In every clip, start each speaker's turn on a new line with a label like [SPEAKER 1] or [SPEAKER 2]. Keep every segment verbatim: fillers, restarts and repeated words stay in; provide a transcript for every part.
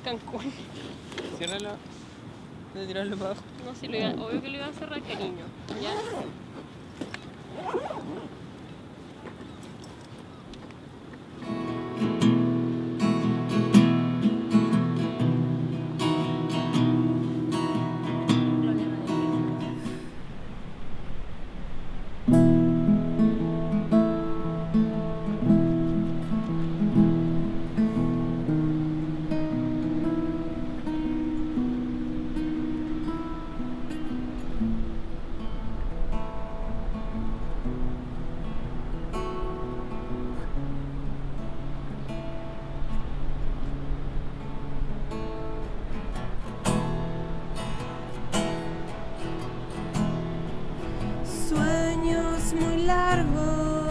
[SPEAKER 1] Cancún.
[SPEAKER 2] Ciérralo. De tirarlo para abajo.
[SPEAKER 1] No, si lo iba, obvio que lo iba a cerrar, cariño. ¿Ya?
[SPEAKER 3] Sueños muy largos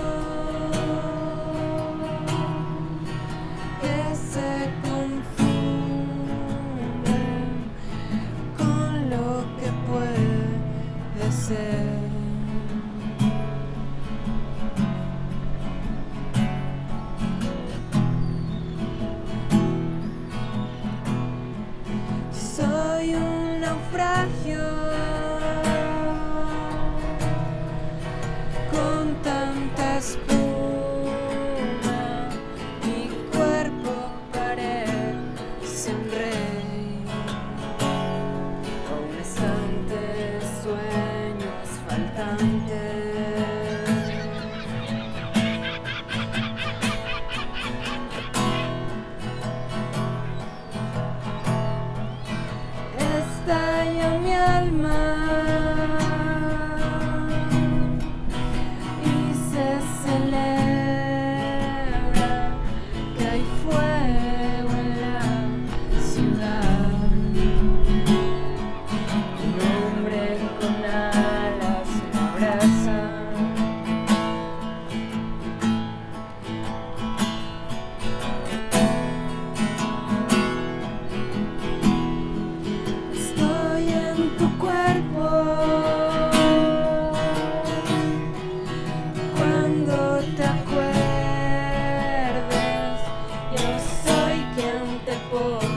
[SPEAKER 3] que se confunden con lo que puede ser. Soy un naufragio con tanta espuma, mi cuerpo parece un rey, un estante de sueños faltantes. Estalla mi alma y se celebra que hay fuego en la ciudad. Un hombre con alas me abraza. Estoy en tu cuerpo cuando te acuerdes. Yo soy quien te pone